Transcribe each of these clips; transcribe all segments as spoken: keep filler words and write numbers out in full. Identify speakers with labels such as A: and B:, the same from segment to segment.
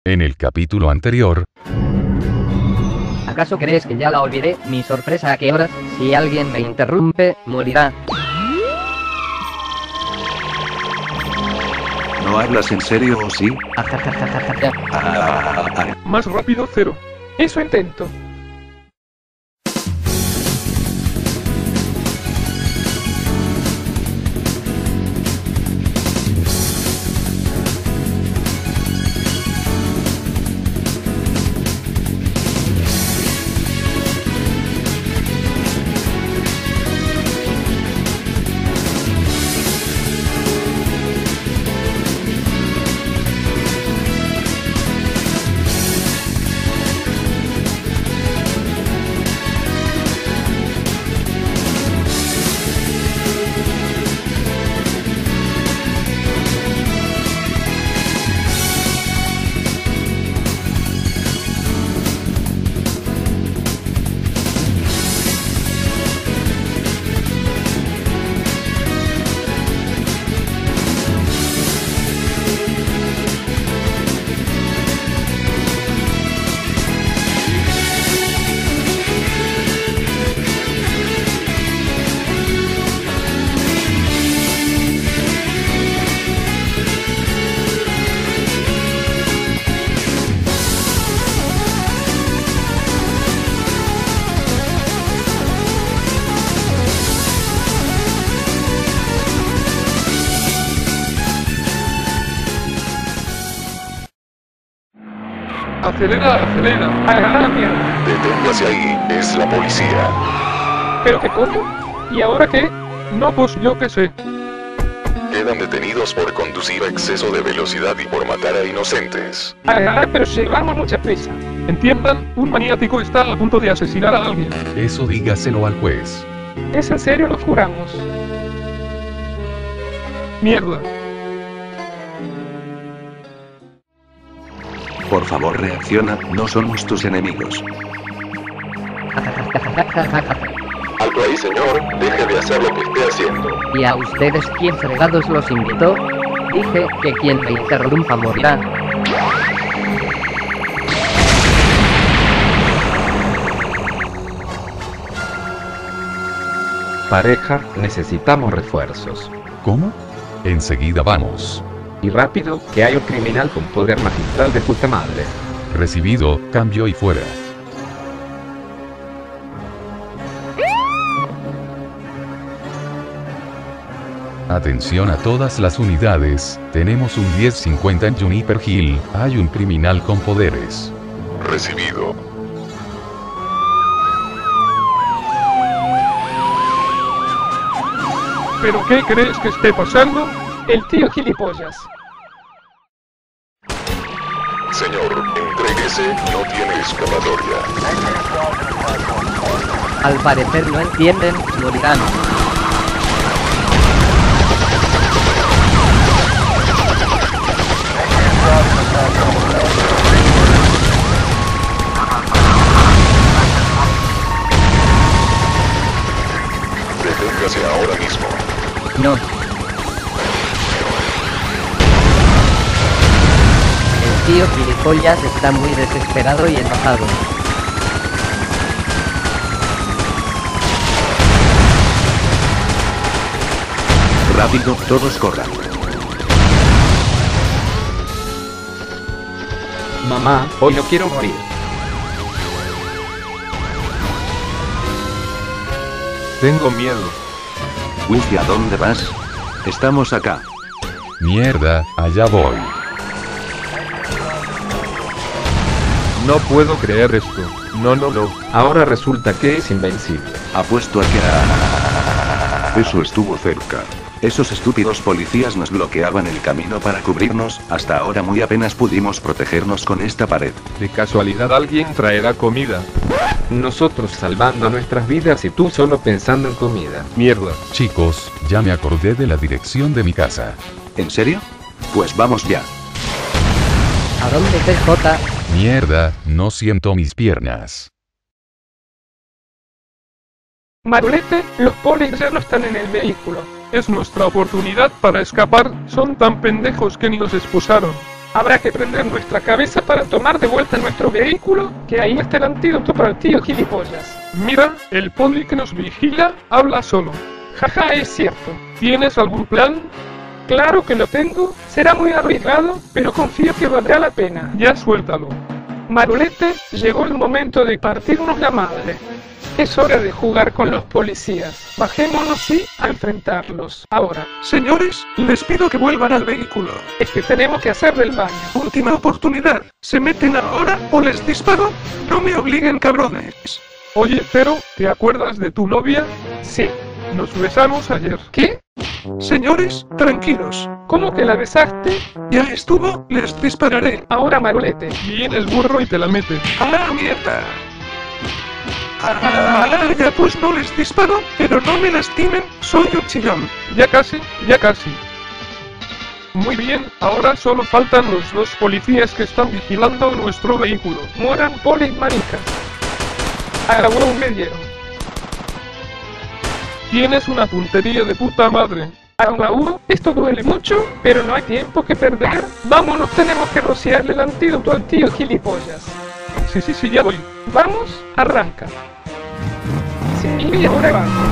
A: En el capítulo anterior...
B: ¿Acaso crees que ya la olvidé? Mi sorpresa a qué horas, si alguien me interrumpe, morirá.
C: ¿No hablas en serio o sí?
B: Ajajajajaja.
C: Ah, ah,
D: Más rápido, cero. Eso intento. Acelera, acelera. ¡Ah, mierda!
E: Deténgase ahí, es la policía.
D: ¿Pero qué coño? ¿Y ahora qué? No, pues yo qué sé.
E: Quedan detenidos por conducir a exceso de velocidad y por matar a inocentes.
D: Ah, pero llevamos mucha prisa. Entiendan, un maniático está a punto de asesinar a alguien.
A: Eso dígaselo al juez.
D: ¿Es en serio? Lo juramos. Mierda.
C: por favor reacciona, no somos tus enemigos.
E: Alto ahí, señor, deje de hacer lo que esté haciendo.
B: ¿Y a ustedes quién fregados los invitó? Dije que quien me interrumpa morirá.
F: Pareja, necesitamos refuerzos.
A: ¿Cómo? Enseguida vamos.
F: Y rápido, que hay un criminal con poder magistral de puta madre.
A: Recibido, cambio y fuera. Atención a todas las unidades, tenemos un diez cincuenta en Juniper Hill, hay un criminal con poderes.
E: Recibido.
D: ¿Pero qué crees que esté pasando? El tío gilipollas.
E: Señor, entréguese, no tiene escapatoria.
B: Al parecer no entienden, morirán.
E: Deténgase ahora mismo.
B: No. El tío gilipollas está muy desesperado y enojado.
C: Rápido, todos corran.
F: Mamá, hoy no quiero morir.
G: Tengo miedo.
C: Whisky, ¿a dónde vas? Estamos acá.
A: Mierda, allá voy.
G: No puedo creer esto. No, no, no.
F: Ahora resulta que es invencible.
C: Apuesto a que... Eso estuvo cerca. Esos estúpidos policías nos bloqueaban el camino para cubrirnos, hasta ahora muy apenas pudimos protegernos con esta pared.
G: De casualidad alguien traerá comida.
F: Nosotros salvando nuestras vidas y tú solo pensando en comida.
G: Mierda.
A: Chicos, ya me acordé de la dirección de mi casa.
C: ¿En serio? Pues vamos ya.
B: ¿A dónde T J?
A: Mierda, no siento mis piernas.
D: Marulete, los polis ya no están en el vehículo. Es nuestra oportunidad para escapar, son tan pendejos que ni nos expulsaron. Habrá que prender nuestra cabeza para tomar de vuelta nuestro vehículo, que ahí está el antídoto para el tío gilipollas.
G: Mira, el poli que nos vigila habla solo.
D: Jaja, es cierto.
G: ¿Tienes algún plan?
D: Claro que lo tengo, será muy arriesgado, pero confío que valdrá la pena.
G: Ya suéltalo.
D: Marulete, llegó el momento de partirnos la madre. Es hora de jugar con los policías. Bajémonos y a enfrentarlos. Ahora.
H: Señores, les pido que vuelvan al vehículo.
D: Es que tenemos que hacer del baño.
H: Última oportunidad. ¿Se meten ahora o les disparo? No me obliguen, cabrones.
G: Oye, pero, ¿te acuerdas de tu novia?
D: Sí.
G: Nos besamos ayer.
D: ¿Qué?
H: Señores, tranquilos.
D: ¿Cómo que la besaste?
H: Ya estuvo, les dispararé.
D: Ahora, Marulete.
G: Vienes burro y te la metes.
H: ¡A la mierda! Ah, ya pues no les disparo, pero no me lastimen, soy un chillón.
G: Ya casi, ya casi. Muy bien, ahora solo faltan los dos policías que están vigilando nuestro vehículo.
D: Mueran polis maricas. Ahora me dieron.
G: Tienes una puntería de puta madre.
D: Aún, esto duele mucho, pero no hay tiempo que perder. Vámonos, tenemos que rociarle el antídoto al tío gilipollas.
G: Sí, sí, sí, ya voy.
D: Vamos, arranca. Sí, y ahora vamos.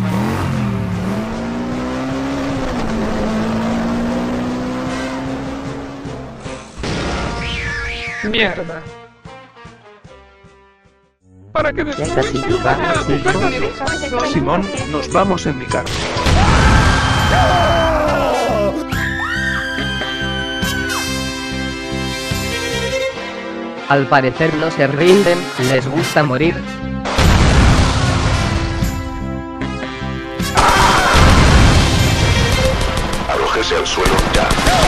D: Mierda.
G: ¿Para qué
B: Ya casi va,
H: Simón, nos vamos en mi carro.
B: Al parecer no se rinden, les gusta morir.
E: Arrójese al suelo ya.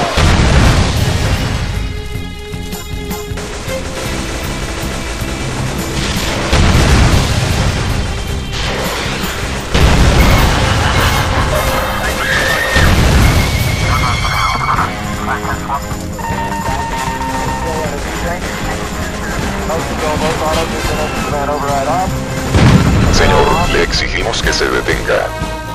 E: Señor, le exigimos que se detenga.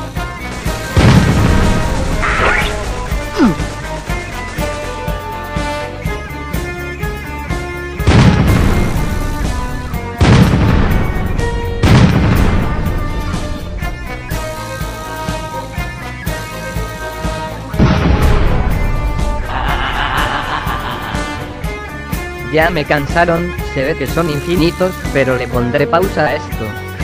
B: Ya me cansaron, se ve que son infinitos, pero le pondré pausa a esto.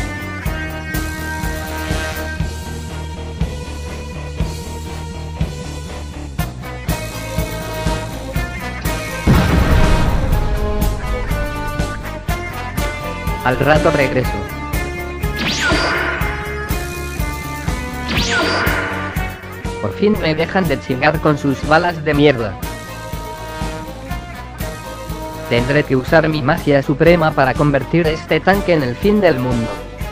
B: Al rato regreso. Por fin me dejan de chingar con sus balas de mierda. Tendré que usar mi magia suprema para convertir este tanque en el fin del mundo.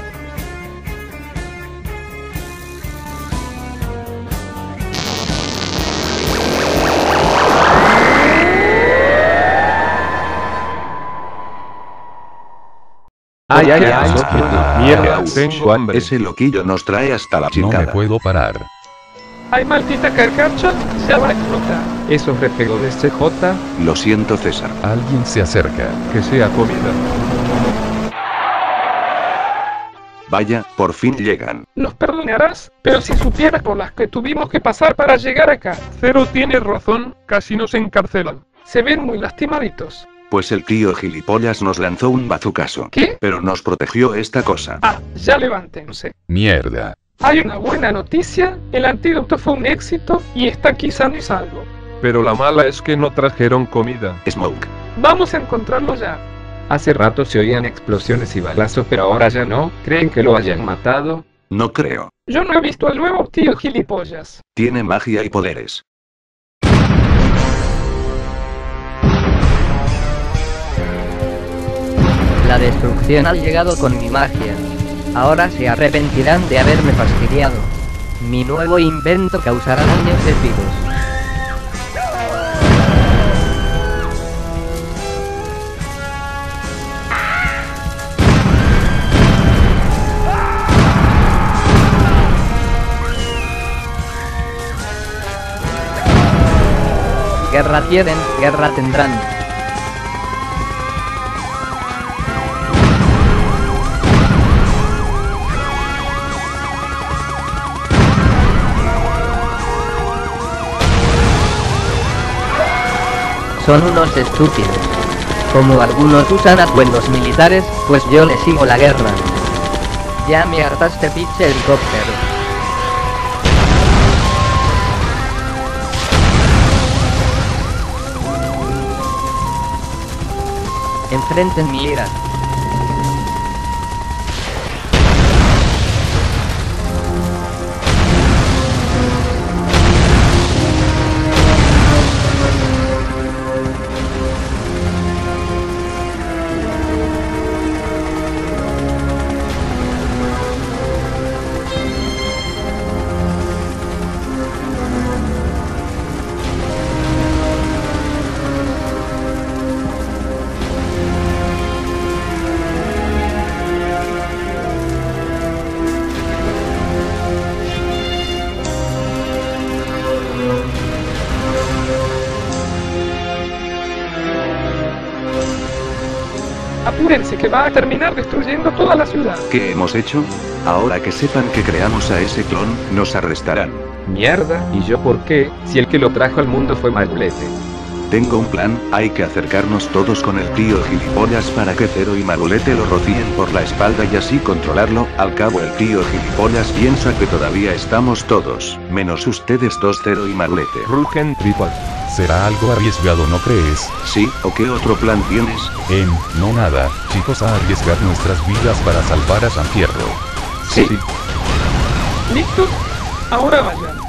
G: Ay, ay, ay, mierda, tengo hambre.
C: Ese loquillo nos trae hasta la
A: No
C: chingada.
A: me puedo parar.
D: Ay, maldita carcacha, se va a explotar.
F: Esos reflejones C J.
C: Lo siento, César.
A: Alguien se acerca.
G: Que sea comida.
C: Vaya, por fin llegan.
D: Los perdonarás, pero si supieras por las que tuvimos que pasar para llegar acá.
G: Cero tiene razón, casi nos encarcelan.
D: Se ven muy lastimaditos.
C: Pues el tío gilipollas nos lanzó un bazucazo.
D: ¿Qué?
C: Pero nos protegió esta cosa.
D: Ah, ya levántense.
A: Mierda.
D: Hay una buena noticia, el antídoto fue un éxito y está aquí sano y salvo.
G: Pero la mala es que no trajeron comida.
C: Smoke.
D: Vamos a encontrarlo ya.
F: Hace rato se oían explosiones y balazos, pero ahora ya no. ¿Creen que lo hayan matado?
C: No creo.
D: Yo no he visto al nuevo tío gilipollas.
C: Tiene magia y poderes.
B: La destrucción ha llegado con mi magia. Ahora se arrepentirán de haberme fastidiado. Mi nuevo invento causará daños épicos. Guerra quieren, guerra tendrán. Son unos estúpidos. Como algunos usan atuendos militares, pues yo les sigo la guerra. Ya me hartaste, pinche helicóptero. Enfrenten mi ira.
D: Apúrense que va a terminar destruyendo toda la ciudad.
C: ¿Qué hemos hecho? Ahora que sepan que creamos a ese clon, nos arrestarán.
F: Mierda, ¿y yo por qué? Si el que lo trajo al mundo fue Marulete.
C: Tengo un plan, hay que acercarnos todos con el tío gilipollas para que Zero y Marulete lo rocíen por la espalda y así controlarlo. Al cabo el tío gilipollas piensa que todavía estamos todos, menos ustedes dos, Zero y Marulete.
I: Rugen Triple.
A: Será algo arriesgado, ¿no crees?
C: ¿Sí? ¿O qué otro plan tienes?
A: Em, no nada, chicos, a arriesgar nuestras vidas para salvar a San Fierro.
C: Sí.
F: Sí.
D: ¿Listos? Ahora vayan.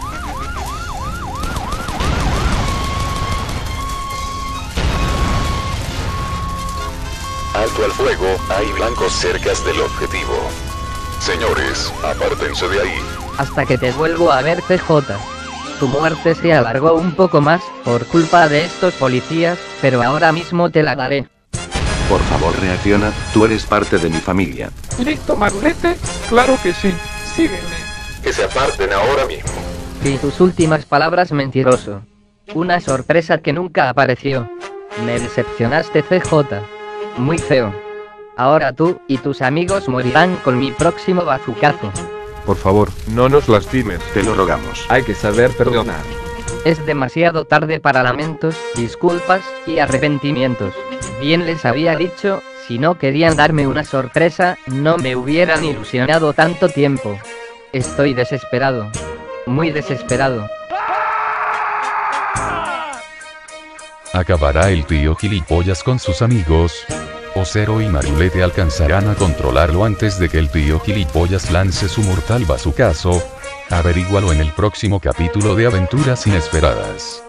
E: Alto al fuego, hay blancos cerca del objetivo. Señores, apártense de ahí.
B: Hasta que te vuelvo a ver, C J. Tu muerte se alargó un poco más, por culpa de estos policías, pero ahora mismo te la daré.
C: Por favor reacciona, tú eres parte de mi familia.
D: ¿Listo, Marulete? Claro que sí. Sígueme.
E: Que se aparten ahora mismo.
B: Y tus últimas palabras, mentiroso. Una sorpresa que nunca apareció. Me decepcionaste, C J. Muy feo. Ahora tú y tus amigos morirán con mi próximo bazucazo.
I: Por favor, no nos lastimes.
C: Te lo rogamos.
F: Hay que saber perdonar.
B: Es demasiado tarde para lamentos, disculpas y arrepentimientos. Bien les había dicho, si no querían darme una sorpresa, no me hubieran ilusionado tanto tiempo. Estoy desesperado. Muy desesperado.
A: ¿Acabará el tío gilipollas con sus amigos? ¿O Zero y Marulete alcanzarán a controlarlo antes de que el tío gilipollas lance su mortal bazucazo? Averígualo en el próximo capítulo de Aventuras Inesperadas.